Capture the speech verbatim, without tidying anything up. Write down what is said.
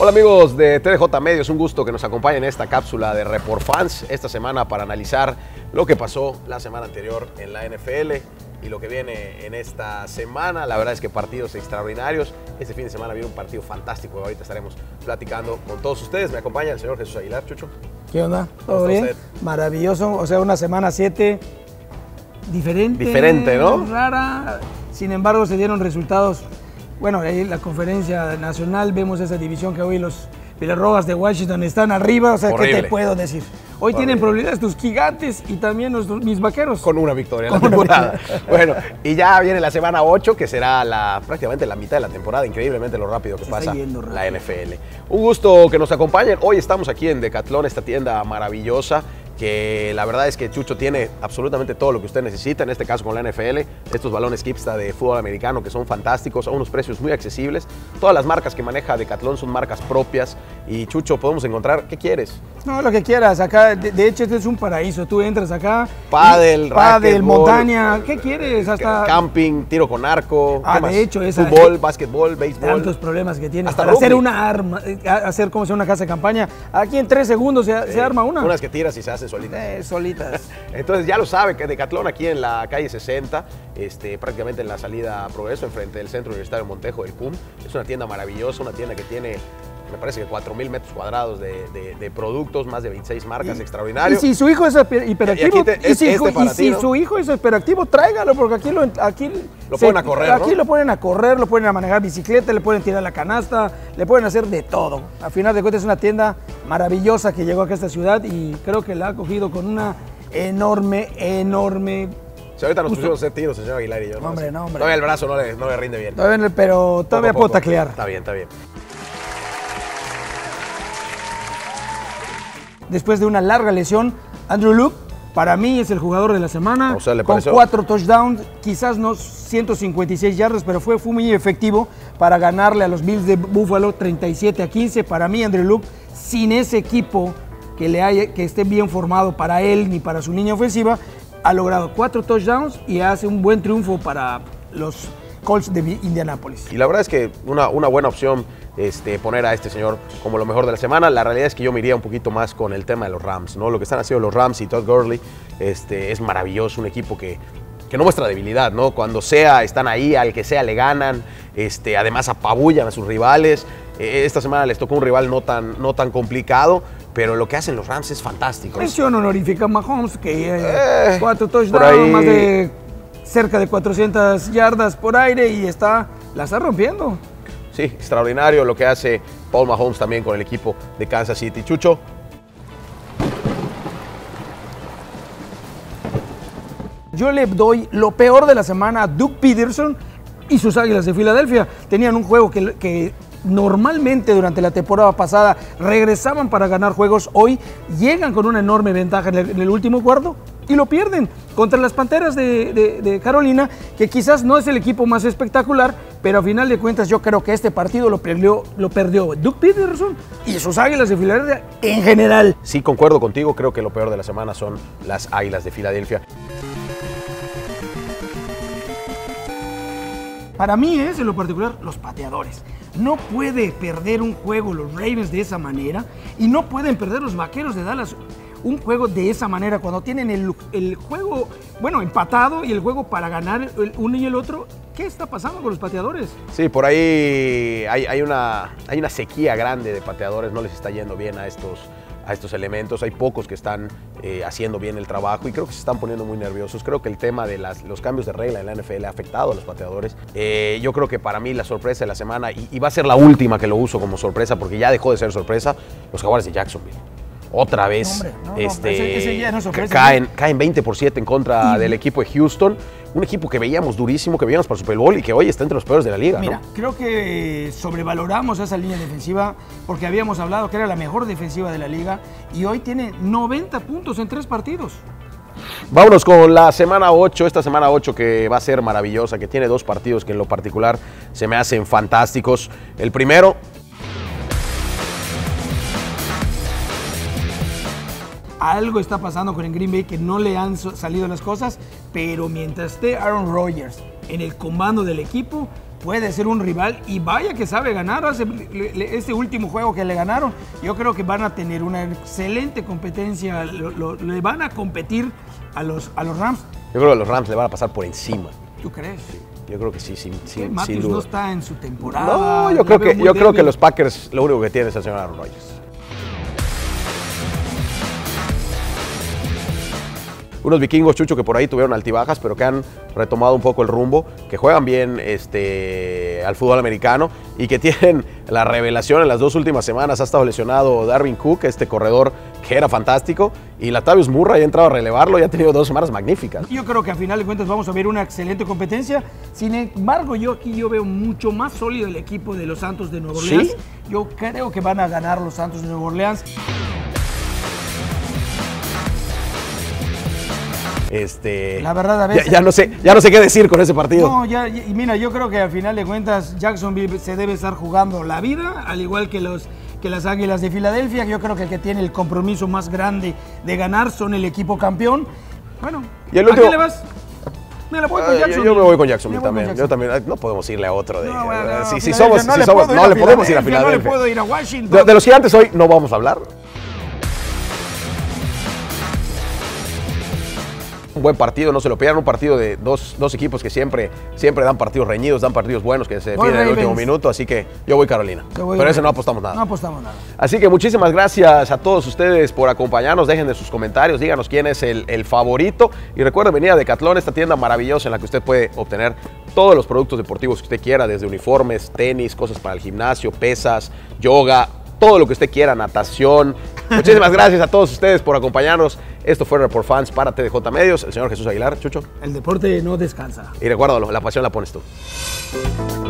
Hola amigos de T D J Medios, un gusto que nos acompañen en esta cápsula de Report Fans esta semana para analizar lo que pasó la semana anterior en la N F L y lo que viene en esta semana. La verdad es que partidos extraordinarios. Este fin de semana viene un partido fantástico. Ahorita estaremos platicando con todos ustedes. Me acompaña el señor Jesús Aguilar. Chucho. ¿Qué onda? ¿Todo bien? Usted? Maravilloso. O sea, una semana siete diferente. Diferente, ¿no? Rara. Sin embargo, se dieron resultados. Bueno, ahí en la conferencia nacional vemos esa división que hoy los Villarrojas de Washington están arriba. O sea, horrible. ¿Qué te puedo decir? Hoy horrible. Tienen probabilidades tus gigantes y también los, mis vaqueros. Con una victoria en la temporada. Bueno, y ya viene la semana ocho, que será la, prácticamente la mitad de la temporada. Increíblemente lo rápido que Se pasa la N F L. Un gusto que nos acompañen. Hoy estamos aquí en Decathlon, esta tienda maravillosa, que la verdad es que Chucho tiene absolutamente todo lo que usted necesita, en este caso con la N F L, estos balones Kipsta de fútbol americano que son fantásticos, a unos precios muy accesibles. Todas las marcas que maneja Decathlon son marcas propias y Chucho, podemos encontrar, ¿qué quieres? No, lo que quieras, acá, de, de hecho este es un paraíso, tú entras acá. Pádel, Pádel, montaña, ¿qué quieres? Hasta camping, tiro con arco, ah, ¿qué más? De hecho, esa, fútbol, básquetbol, béisbol. Tantos problemas que tienes hasta para rugby. hacer una arma, hacer como sea una casa de campaña, aquí en tres segundos se, sí, se arma una. Unas que tiras y se hacen solitas. Eh, solitas. Entonces ya lo sabe, que Decathlon aquí en la calle sesenta, este, prácticamente en la salida a Progreso, enfrente del Centro Universitario Montejo del C U M. Es una tienda maravillosa, una tienda que tiene, me parece que cuatro mil metros cuadrados de, de, de productos, más de veintiséis marcas, y, extraordinario. Y si su hijo es hiperactivo, y, te, es, y si, este y si ¿no? su hijo es hiperactivo, tráigalo, porque aquí lo, aquí lo se, ponen a correr, Aquí ¿no? lo ponen a correr, lo ponen a manejar bicicleta, le pueden tirar la canasta, le pueden hacer de todo. A final de cuentas es una tienda maravillosa que llegó acá a esta ciudad y creo que la ha cogido con una enorme, enorme... Si ahorita nos Justo. pusimos a hacer tiros, el señor Aguilar y yo. No, hombre, no, hombre. Todavía el brazo no le, no le rinde bien. Todavía, pero todavía poco, puedo poco. taclear. Está bien, está bien. Después de una larga lesión, Andrew Luck, para mí es el jugador de la semana. O sea, ¿le con pareció? cuatro touchdowns, quizás no ciento cincuenta y seis yardas, pero fue, fue muy efectivo para ganarle a los Bills de Buffalo treinta y siete a quince. Para mí, Andrew Luck, sin ese equipo que, le haya, que esté bien formado para él ni para su línea ofensiva, ha logrado cuatro touchdowns y hace un buen triunfo para los Colts de Indianápolis. Y la verdad es que una, una buena opción este, poner a este señor como lo mejor de la semana. La realidad es que yo me iría un poquito más con el tema de los Rams, ¿no? Lo que están haciendo los Rams y Todd Gurley este, es maravilloso, un equipo que, que no muestra debilidad, ¿no? Cuando sea, están ahí, al que sea le ganan, este, además apabullan a sus rivales. Esta semana les tocó un rival no tan, no tan complicado, pero lo que hacen los Rams es fantástico. Mención honorífica a Mahomes, que eh, eh, cuatro touchdowns, más de cerca de cuatrocientas yardas por aire y está, la está rompiendo. Sí, extraordinario lo que hace Paul Mahomes también con el equipo de Kansas City. Chucho. Yo le doy lo peor de la semana a Doug Peterson y sus Águilas de Filadelfia. Tenían un juego que, que normalmente durante la temporada pasada regresaban para ganar juegos. Hoy llegan con una enorme ventaja en el, en el último cuarto y lo pierden contra las Panteras de, de, de Carolina, que quizás no es el equipo más espectacular, pero a final de cuentas yo creo que este partido lo perdió, lo perdió Doug Peterson y sus Águilas de Filadelfia en general. Sí, concuerdo contigo, creo que lo peor de la semana son las Águilas de Filadelfia. Para mí es, en lo particular, los pateadores. No puede perder un juego los Ravens de esa manera y no pueden perder los Vaqueros de Dallas un juego de esa manera cuando tienen el, el juego, bueno, empatado y el juego para ganar el uno y el otro. ¿Qué está pasando con los pateadores? Sí, por ahí hay, hay, una, hay una sequía grande de pateadores, no les está yendo bien a estos, a estos elementos. Hay pocos que están eh, haciendo bien el trabajo y creo que se están poniendo muy nerviosos. Creo que el tema de las, los cambios de regla en la N F L ha afectado a los pateadores. Eh, yo creo que para mí la sorpresa de la semana, y, y va a ser la última que lo uso como sorpresa porque ya dejó de ser sorpresa, los Jaguares de Jacksonville. Otra vez no, hombre, no, este, no, ese, ese ya no sorpresa, caen, caen veinte por ciento en contra y, del equipo de Houston. Un equipo que veíamos durísimo, que veíamos para el Super Bowl y que hoy está entre los peores de la liga. Mira, ¿no? creo que sobrevaloramos esa línea defensiva porque habíamos hablado que era la mejor defensiva de la liga y hoy tiene noventa puntos en tres partidos. Vámonos con la semana ocho, esta semana ocho que va a ser maravillosa, que tiene dos partidos que en lo particular se me hacen fantásticos. El primero... Algo está pasando con el Green Bay que no le han salido las cosas, pero mientras esté Aaron Rodgers en el comando del equipo, puede ser un rival y vaya que sabe ganar. Hace, le, este último juego que le ganaron, yo creo que van a tener una excelente competencia, lo, lo, le van a competir a los, a los Rams. Yo creo que los Rams le van a pasar por encima. ¿Tú crees? Sí, yo creo que sí, sin, sin, Matthews sin duda. no está en su temporada. No, yo, creo que, yo creo que los Packers lo único que tienen es el señor Aaron Rodgers. Unos vikingos, Chucho, que por ahí tuvieron altibajas, pero que han retomado un poco el rumbo, que juegan bien este, al fútbol americano y que tienen la revelación en las dos últimas semanas. Ha estado lesionado Darwin Cook, este corredor que era fantástico, y Latavius Murray ha entrado a relevarlo y ha tenido dos semanas magníficas. Yo creo que a final de cuentas vamos a ver una excelente competencia. Sin embargo, yo aquí yo veo mucho más sólido el equipo de los Santos de Nueva Orleans. ¿Sí? Yo creo que van a ganar los Santos de Nueva Orleans. Este, la verdad, a veces, ya, ya, no sé, ya no sé qué decir con ese partido. No, ya, y mira, yo creo que al final de cuentas Jacksonville se debe estar jugando la vida, al igual que, los, que las Águilas de Filadelfia. Yo creo que el que tiene el compromiso más grande de ganar son el equipo campeón. Bueno, ¿y el ¿a último? qué le vas? Me la voy con Jacksonville. Yo me voy con Jacksonville voy también. Con yo también. No podemos irle a otro de. No, bueno, no, si, si somos, no si le, somos, no le podemos ir a Filadelfia. No le puedo ir a Washington. De, de los gigantes hoy no vamos a hablar. Un buen partido, no se lo pierdan, un partido de dos, dos equipos que siempre, siempre dan partidos reñidos, dan partidos buenos que se definen en el último minuto, así que yo voy Carolina. Voy Pero ese no apostamos nada. No apostamos nada. Así que muchísimas gracias a todos ustedes por acompañarnos, dejen de sus comentarios, díganos quién es el, el favorito y recuerden venir a Decathlon, esta tienda maravillosa en la que usted puede obtener todos los productos deportivos que usted quiera, desde uniformes, tenis, cosas para el gimnasio, pesas, yoga, todo lo que usted quiera, natación. Muchísimas gracias a todos ustedes por acompañarnos. Esto fue Report Fans para T D J Medios. El señor Jesús Aguilar, Chucho. El deporte no descansa. Y recuérdalo, la pasión la pones tú.